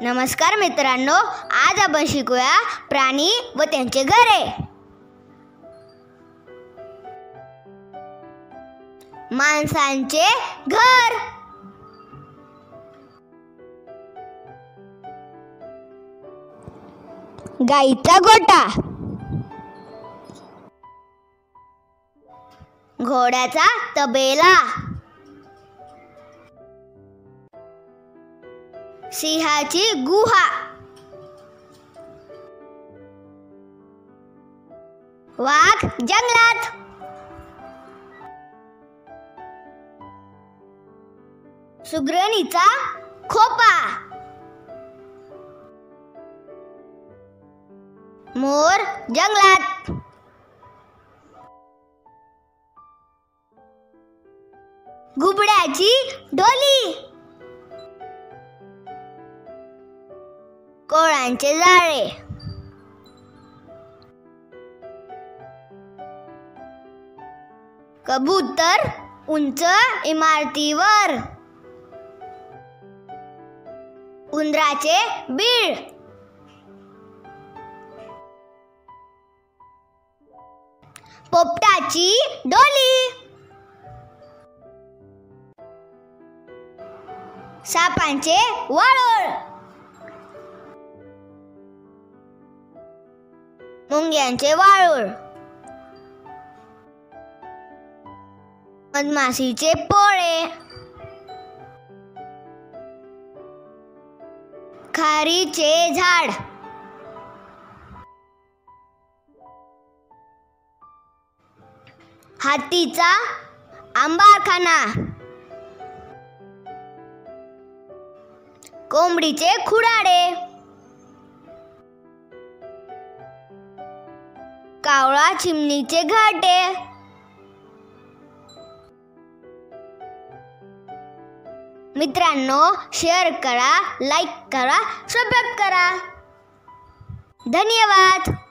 नमस्कार मित्रांनो, आज आपण शिकूया प्राणी व त्यांचे घरे. माणसांचे घर. गाईचा गोठा, घोड्याचा तबेला, सिंहाची गुहा, वाघ जंगलात, सुगरणीचा खोपा, मोर जंगलात, घुबडाची ढोली, कोळांचे जाळे, कबूतर उंच इमारतीवर, उंदराचे बीळ, पोपटाची डोली, सापांचे वाळोळ, मुंग्यांचे वाळूळ, मधमाशीचे पोळे, खारीचे झाड, हातीचा आंबाखाना, कोंबडीचे खुराडे, कावळा चिमणीचे घाटे. मित्रांनो, शेअर करा, लाईक करा, सबस्क्राईब करा. धन्यवाद.